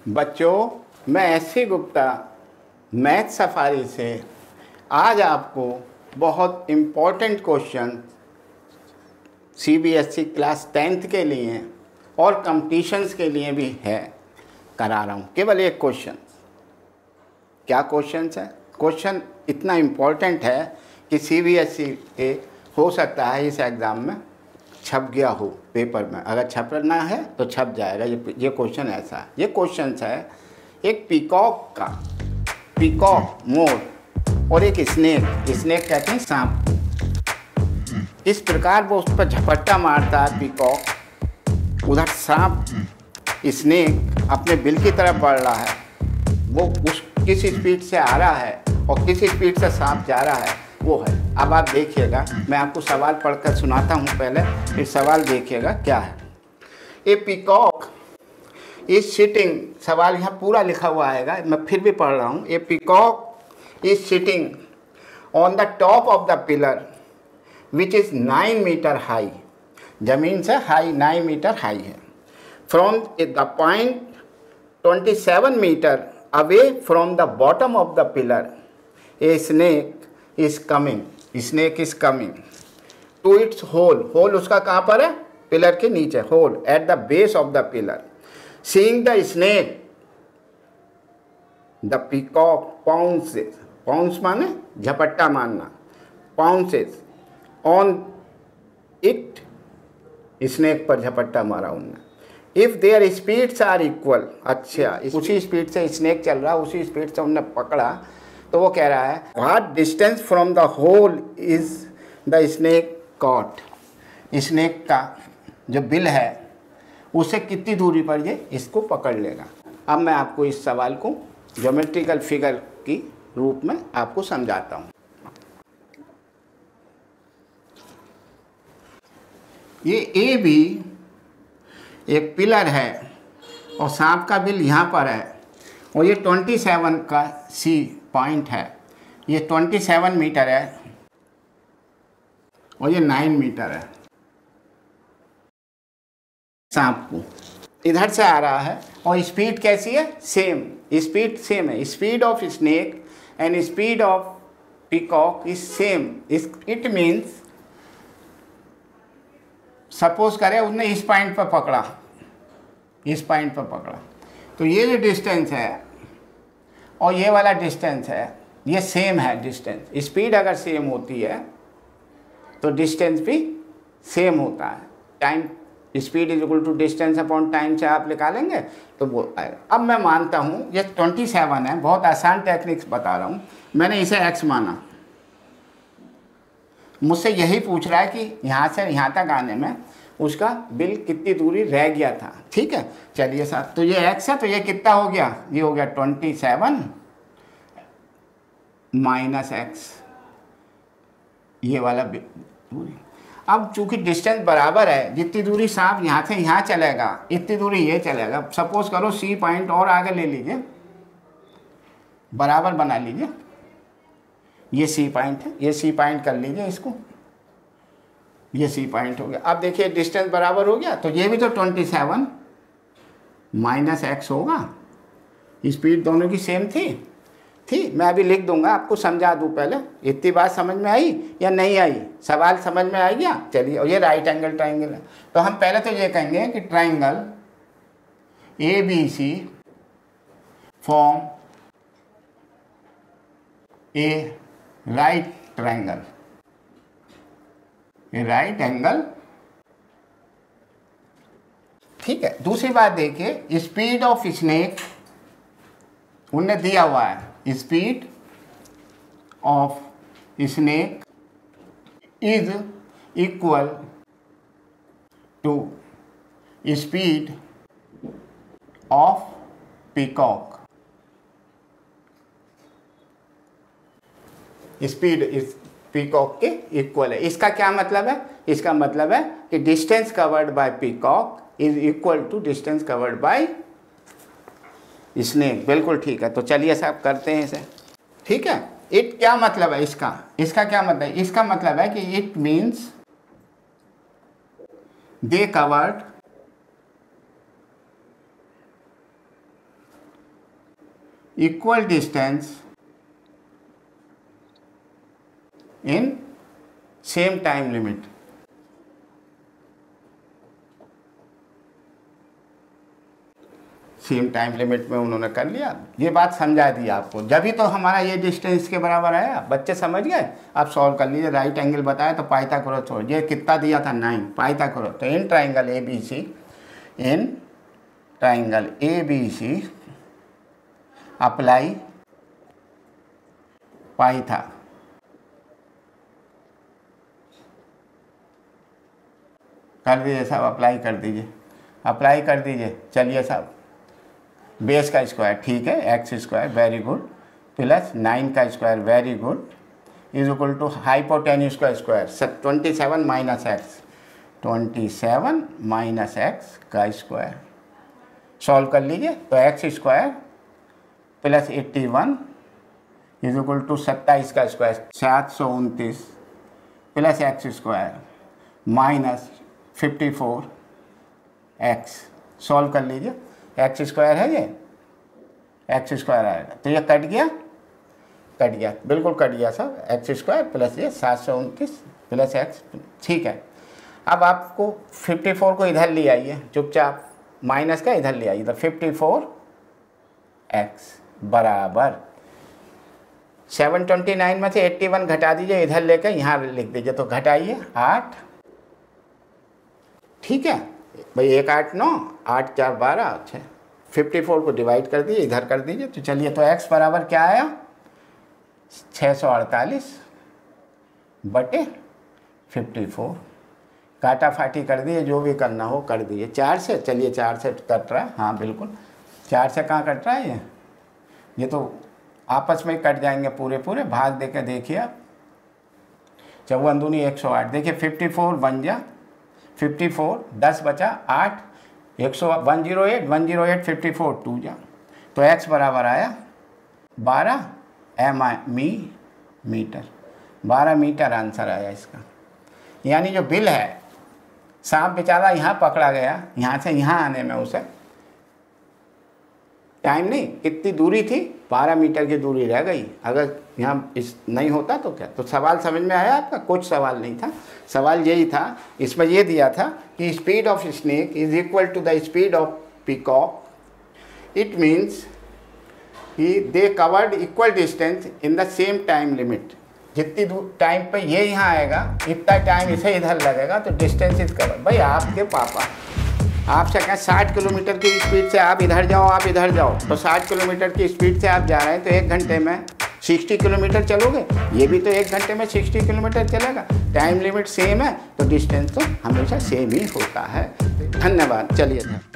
बच्चों, मैं SC. Gupta math safari से आज आपको बहुत important question CBSE class 10th के लिए और कंपटीशंस के लिए भी है करा रहा हूँ। केवल एक क्वेश्चन। क्या क्वेश्चन है? क्वेश्चन इतना इम्पोर्टेंट है कि CBSE के हो सकता है इस एग्ज़ाम में छप गया हो पेपर में। अगर छपना है तो छप जाएगा। ये क्वेश्चन ऐसा है। ये क्वेश्चन है एक पीकॉक का, पीकॉक मोर और एक स्नेक कहते हैं सांप। इस प्रकार वो उस पर झपट्टा मारता है पीकॉक, उधर सांप स्नेक अपने बिल की तरफ बढ़ रहा है। वो उस किस स्पीड से आ रहा है और किस स्पीड से सांप जा रहा है वो है। अब आप देखिएगा, मैं आपको सवाल पढ़कर सुनाता हूँ पहले, फिर सवाल देखिएगा क्या है। ए पीकॉक इज सिटिंग, सवाल यहाँ पूरा लिखा हुआ आएगा, मैं फिर भी पढ़ रहा हूँ। A peacock is sitting on the top of the pillar which is 9 metre high, जमीन से हाई 9 मीटर हाई है। From the point 27 metre away from the bottom of the pillar a snake is coming, snake is coming to its hole, hole उसका कहाँ पर है? Pillar के नीचे, hole at the base of the pillar. Seeing the snake, the peacock pounces, pounce माने झपट्टा मारना, pounces on it, snake पर झपट्टा मारा उनने। If their speeds are equal, अच्छा उसी स्पीड से स्नेक चल रहा, उसी स्पीड से उनने पकड़ा, तो वो कह रहा है what distance from the hole is the snake caught, snake का जो बिल है उससे कितनी दूरी पर ये इसको पकड़ लेगा। अब मैं आपको इस सवाल को ज्योमेट्रिकल फिगर की रूप में आपको समझाता हूँ। ये ए बी एक पिलर है और सांप का बिल यहाँ पर है और ये 27 का सी पॉइंट है। ये 27 मीटर है और ये 9 मीटर है। सांप को इधर से आ रहा है और स्पीड कैसी है? सेम, स्पीड सेम है। Speed of snake and speed of peacock is same. It means suppose करें उसने इस पॉइंट पर पकड़ा, इस पॉइंट पर पकड़ा, तो ये जो डिस्टेंस है और ये वाला डिस्टेंस है ये सेम है डिस्टेंस। स्पीड अगर सेम होती है तो डिस्टेंस भी सेम होता है। Time, speed is equal to distance upon time से आप निकालेंगे तो वो आएगा। अब मैं मानता हूँ ये 27 है, बहुत आसान टेक्निक्स बता रहा हूँ। मैंने इसे x माना, मुझसे यही पूछ रहा है कि यहाँ से यहाँ तक आने में उसका बिल कितनी दूरी रह गया था। ठीक है, चलिए साहब, तो ये x है तो ये कितना हो गया? ये हो गया 27 माइनस x, ये वाला दूरी। अब चूंकि डिस्टेंस बराबर है, जितनी दूरी सांप यहाँ से यहाँ चलेगा इतनी दूरी ये चलेगा। सपोज करो C पॉइंट और आगे ले लीजिए, बराबर बना लीजिए। ये C पॉइंट है, ये C पॉइंट कर लीजिए इसको, ये C पॉइंट हो गया। अब देखिए डिस्टेंस बराबर हो गया तो ये भी तो 27 माइनस x होगा। स्पीड दोनों की सेम थी। मैं अभी लिख दूंगा, आपको समझा दूं पहले। इतनी बात समझ में आई या नहीं आई? सवाल समझ में आ गया? चलिए, और ये राइट एंगल ट्राइंगल है तो हम पहले तो ये कहेंगे कि triangle ABC form a right triangle, right angle. ठीक है, दूसरी बात देखिए, स्पीड ऑफ स्नेक उन्हें दिया हुआ है, speed of snake is equal to speed of peacock. Speed is peacock के इक्वल है। इसका क्या मतलब है? इसका मतलब है कि distance covered by peacock is equal to distance covered by snake. बिल्कुल ठीक है। तो चलिए साहब करते हैं इसे। ठीक है, इट क्या मतलब है इसका? इसका क्या मतलब है? इसका मतलब है कि it means they covered equal distance in same time limit. Same time limit में उन्होंने कर लिया, ये बात समझा दी आपको। जब ही तो हमारा ये डिस्टेंस के बराबर आया, बच्चे समझ गए। आप सॉल्व कर लीजिए। राइट एंगल बताया तो पाइथागोरस छोड़, ये कितना दिया था 9 पाइथागोरस। तो in triangle A B C apply पाइथा। कर दीजिए साहब, अप्लाई कर दीजिए। चलिए साहब, बेस का स्क्वायर ठीक है, x square very good, plus 9 का square very good, is equal to hypotenuse का स्क्वायर 27 माइनस एक्स का स्क्वायर। सॉल्व कर लीजिए। तो x square plus 81 is equal to 27 का square 729 plus x square minus 54 x. Solve कर लीजिए। एक्स स्क्वायर है, ये एक्स स्क्वायर आएगा तो ये कट गया, बिल्कुल कट गया सब। एक्स स्क्वायर प्लस ये 729 प्लस एक्स, ठीक है। अब आपको 54 को इधर ले आइए, चुपचाप माइनस का इधर ले आइए। तो 54 एक्स बराबर 729 में से 81 घटा दीजिए, इधर लेकर यहाँ लिख दीजिए। तो घटाइए 8, ठीक है भाई, 1 8 9 8 4 12। अच्छा 54 को डिवाइड कर दीजिए, इधर कर दीजिए। तो चलिए, तो x बराबर क्या आया 648 बटे 54। काटा फाटी कर दिए, जो भी करना हो कर दीजिए। 4 से, चलिए 4 से कट रहा है, हाँ बिल्कुल 4 से कहाँ कट रहा है ये तो आपस में कट जाएंगे पूरे। भाग देकर देखिए आप, 54 दूनी 108। देखिए 54 बन जा 54, 10 बचा 8, 108 54 2 जा। तो x बराबर आया 12 मीटर। 12 मीटर आंसर आया इसका। यानी जो बिल है, सांप बेचारा यहाँ पकड़ा गया, यहाँ से यहाँ आने में उसे टाइम नहीं, कितनी दूरी थी, 12 मीटर की दूरी रह गई। अगर यहाँ इस नहीं होता तो क्या। तो सवाल समझ में आया आपका? कुछ सवाल नहीं था, सवाल यही था। इसमें ये दिया था कि speed of snake is equal to the speed of peacock. It means कि they covered equal distance in the same time limit. जितनी टाइम पे ये यहाँ आएगा, इतना टाइम इसे इधर लगेगा, तो डिस्टेंस इज कवर्ड। भाई आपके पापा आपसे कहें 60 किलोमीटर की स्पीड से आप इधर जाओ, तो 60 किलोमीटर की स्पीड से आप जा रहे हैं, तो 1 घंटे में 60 किलोमीटर चलोगे। ये भी तो 1 घंटे में 60 किलोमीटर चलेगा। टाइम लिमिट सेम है तो डिस्टेंस तो हमेशा सेम ही होता है। धन्यवाद। चलिए।